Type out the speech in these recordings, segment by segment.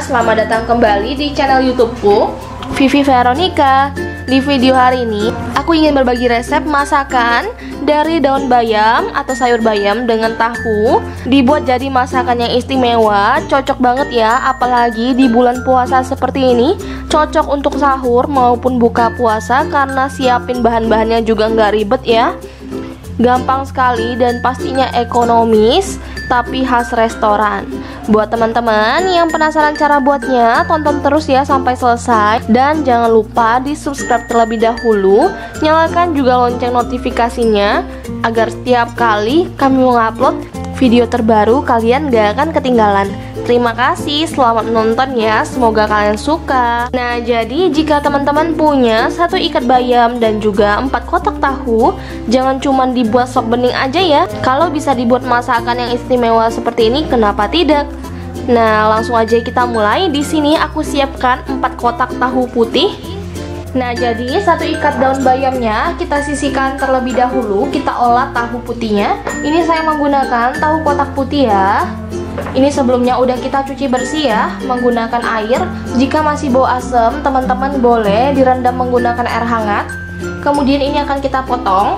selamat datang kembali di channel YouTubeku, Vivi Veronica. Di video hari ini, aku ingin berbagi resep masakan dari daun bayam atau sayur bayam dengan tahu. Dibuat jadi masakan yang istimewa, cocok banget ya, apalagi di bulan puasa seperti ini. Cocok untuk sahur maupun buka puasa karena siapin bahan-bahannya juga nggak ribet ya. Gampang sekali dan pastinya ekonomis, tapi khas restoran. Buat teman-teman yang penasaran cara buatnya, tonton terus ya sampai selesai. Dan jangan lupa di subscribe terlebih dahulu, nyalakan juga lonceng notifikasinya, agar setiap kali kami mengupload video terbaru kalian gak akan ketinggalan. Terima kasih, selamat menonton ya, semoga kalian suka. Nah, jadi jika teman-teman punya 1 ikat bayam dan juga 4 kotak tahu, jangan cuma dibuat sop bening aja ya. Kalau bisa dibuat masakan yang istimewa seperti ini, kenapa tidak? Nah, langsung aja kita mulai. Di sini aku siapkan 4 kotak tahu putih. Nah, jadi 1 ikat daun bayamnya kita sisihkan terlebih dahulu, kita olah tahu putihnya. Ini saya menggunakan tahu kotak putih ya. Ini sebelumnya udah kita cuci bersih ya, menggunakan air. Jika masih bau asam, teman-teman boleh direndam menggunakan air hangat. Kemudian ini akan kita potong.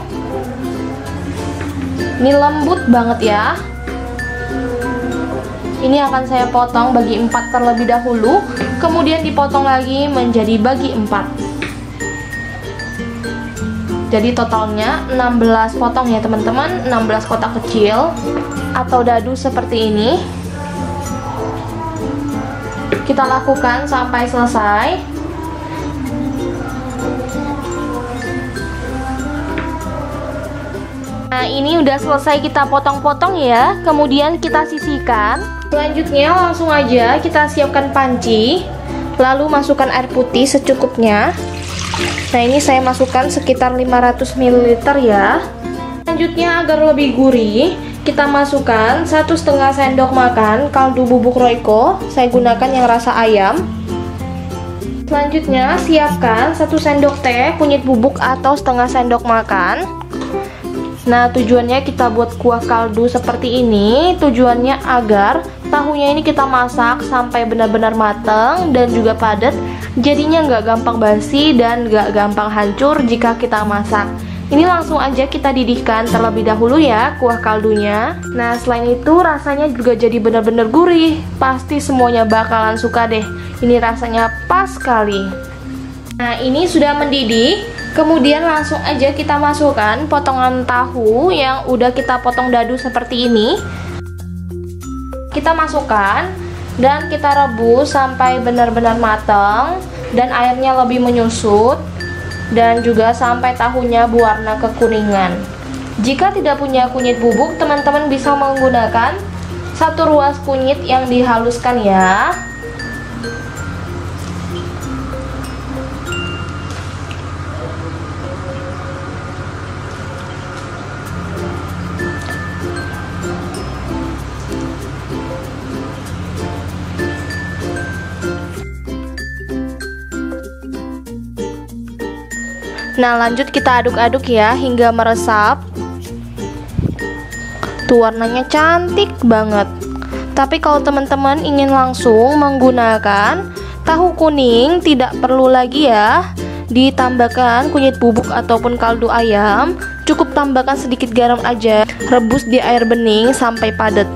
Ini lembut banget ya. Ini akan saya potong bagi 4 terlebih dahulu, kemudian dipotong lagi menjadi bagi 4. Jadi totalnya 16 potong ya teman-teman, 16 kotak kecil atau dadu seperti ini. Kita lakukan sampai selesai. Nah, ini udah selesai kita potong-potong ya. Kemudian kita sisihkan. Selanjutnya langsung aja kita siapkan panci. Lalu masukkan air putih secukupnya. Nah, ini saya masukkan sekitar 500 ml ya. Selanjutnya agar lebih gurih, kita masukkan 1,5 sendok makan kaldu bubuk Royco. Saya gunakan yang rasa ayam. Selanjutnya siapkan 1 sendok teh kunyit bubuk atau 1/2 sendok makan. Nah, tujuannya kita buat kuah kaldu seperti ini, tujuannya agar tahunya ini kita masak sampai benar-benar matang dan juga padat. Jadinya nggak gampang basi dan nggak gampang hancur jika kita masak. Ini langsung aja kita didihkan terlebih dahulu ya kuah kaldunya. Nah, selain itu rasanya juga jadi benar-benar gurih. Pasti semuanya bakalan suka deh. Ini rasanya pas sekali. Nah, ini sudah mendidih. Kemudian langsung aja kita masukkan potongan tahu yang udah kita potong dadu seperti ini. Kita masukkan dan kita rebus sampai benar-benar matang dan airnya lebih menyusut, dan juga sampai tahunya berwarna kekuningan. Jika tidak punya kunyit bubuk, teman-teman bisa menggunakan 1 ruas kunyit yang dihaluskan ya. Nah, lanjut kita aduk-aduk ya hingga meresap. Tuh, warnanya cantik banget. Tapi kalau teman-teman ingin langsung menggunakan tahu kuning, tidak perlu lagi ya ditambahkan kunyit bubuk ataupun kaldu ayam. Cukup tambahkan sedikit garam aja. Rebus di air bening sampai padat.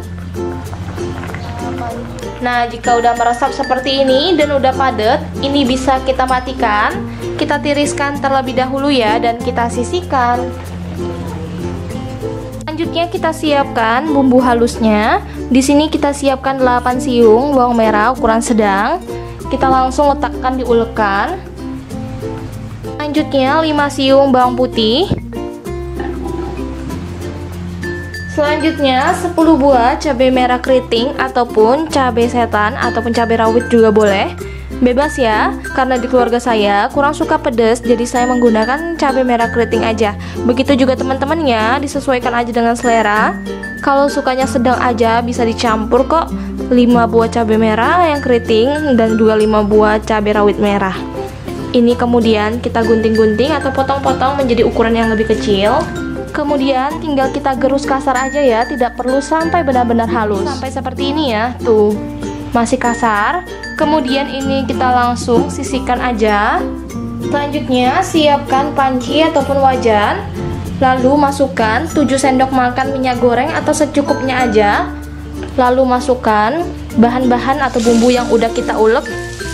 Nah, jika udah meresap seperti ini dan udah padat, ini bisa kita matikan. Kita tiriskan terlebih dahulu ya dan kita sisihkan. Selanjutnya kita siapkan bumbu halusnya. Di sini kita siapkan 8 siung bawang merah ukuran sedang. Kita langsung letakkan di ulekan. Selanjutnya 5 siung bawang putih. Selanjutnya 10 buah cabai merah keriting ataupun cabai setan ataupun cabai rawit juga boleh. Bebas ya, karena di keluarga saya kurang suka pedas, jadi saya menggunakan cabai merah keriting aja. Begitu juga teman-teman ya, disesuaikan aja dengan selera. Kalau sukanya sedang aja bisa dicampur kok. 5 buah cabai merah yang keriting dan juga 5 buah cabai rawit merah. Ini kemudian kita gunting-gunting atau potong-potong menjadi ukuran yang lebih kecil. Kemudian tinggal kita gerus kasar aja ya, tidak perlu sampai benar-benar halus. Sampai seperti ini ya, tuh. masih kasar. Kemudian ini kita langsung sisihkan aja. Selanjutnya siapkan panci ataupun wajan. Lalu masukkan 7 sendok makan minyak goreng atau secukupnya aja. Lalu masukkan bahan-bahan atau bumbu yang udah kita ulek.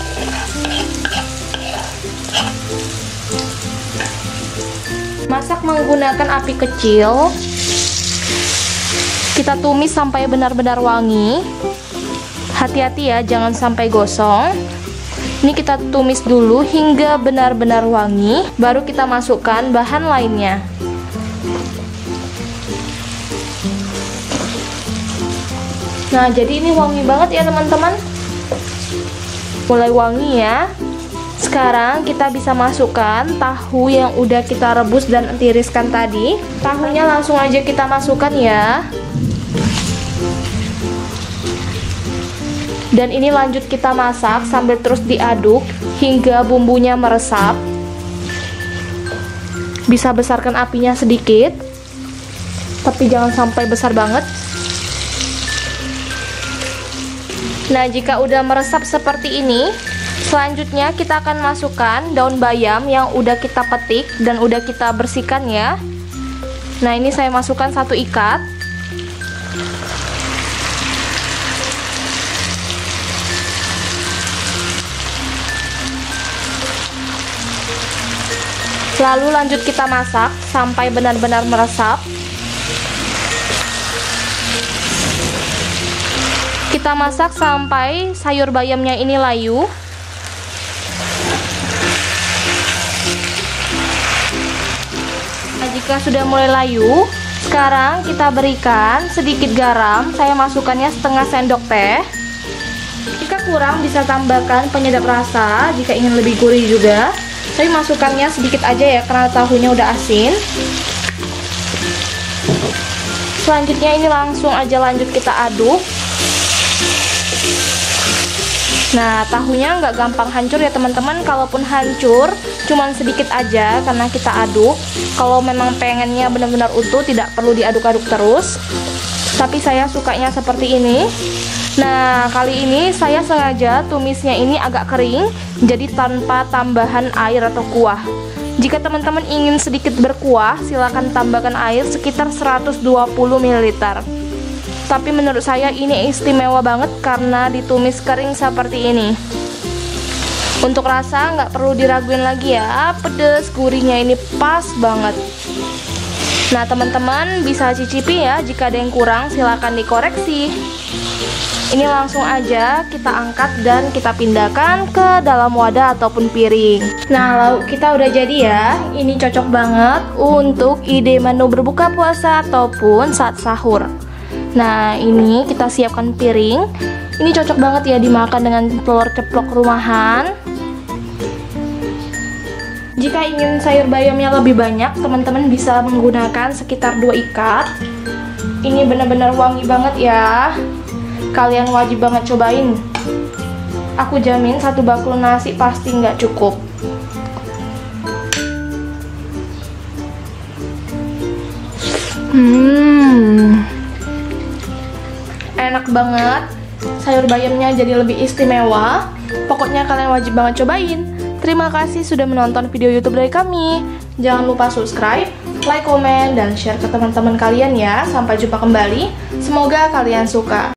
Masak menggunakan api kecil. Kita tumis sampai benar-benar wangi. Hati-hati ya, jangan sampai gosong. Ini kita tumis dulu hingga benar-benar wangi, baru kita masukkan bahan lainnya. Nah, jadi ini wangi banget ya teman-teman. Mulai wangi ya. Sekarang kita bisa masukkan tahu yang udah kita rebus dan tiriskan tadi. Tahunya langsung aja kita masukkan ya. Dan ini lanjut kita masak sambil terus diaduk hingga bumbunya meresap. Bisa besarkan apinya sedikit, tapi jangan sampai besar banget. Nah, jika udah meresap seperti ini, selanjutnya kita akan masukkan daun bayam yang udah kita petik dan udah kita bersihkan ya. Nah, ini saya masukkan 1 ikat. Lalu lanjut kita masak sampai benar-benar meresap. Kita masak sampai sayur bayamnya ini layu. Nah, jika sudah mulai layu, sekarang kita berikan sedikit garam. Saya masukkannya setengah sendok teh. Jika kurang bisa tambahkan penyedap rasa jika ingin lebih gurih juga. Tapi masukkannya sedikit aja ya karena tahunya udah asin. Selanjutnya ini langsung aja lanjut kita aduk. Nah, tahunya nggak gampang hancur ya teman-teman. Kalaupun hancur, cuman sedikit aja karena kita aduk. Kalau memang pengennya benar-benar utuh, tidak perlu diaduk-aduk terus. Tapi saya sukanya seperti ini. Nah, kali ini saya sengaja tumisnya ini agak kering, jadi tanpa tambahan air atau kuah. Jika teman-teman ingin sedikit berkuah, silakan tambahkan air sekitar 120 ml. Tapi menurut saya ini istimewa banget karena ditumis kering seperti ini. Untuk rasa nggak perlu diraguin lagi ya, pedes, gurihnya ini pas banget. Nah, teman-teman bisa cicipi ya, jika ada yang kurang silakan dikoreksi. Ini langsung aja kita angkat dan kita pindahkan ke dalam wadah ataupun piring. Nah, lauk kita udah jadi ya. Ini cocok banget untuk ide menu berbuka puasa ataupun saat sahur. Nah, ini kita siapkan piring. Ini cocok banget ya dimakan dengan telur ceplok rumahan. Jika ingin sayur bayamnya lebih banyak, teman-teman bisa menggunakan sekitar 2 ikat. Ini benar-benar wangi banget ya. Kalian wajib banget cobain. Aku jamin 1 bakul nasi pasti nggak cukup. Enak banget. Sayur bayamnya jadi lebih istimewa. Pokoknya kalian wajib banget cobain. Terima kasih sudah menonton video YouTube dari kami. Jangan lupa subscribe, like, komen, dan share ke teman-teman kalian ya. Sampai jumpa kembali. Semoga kalian suka.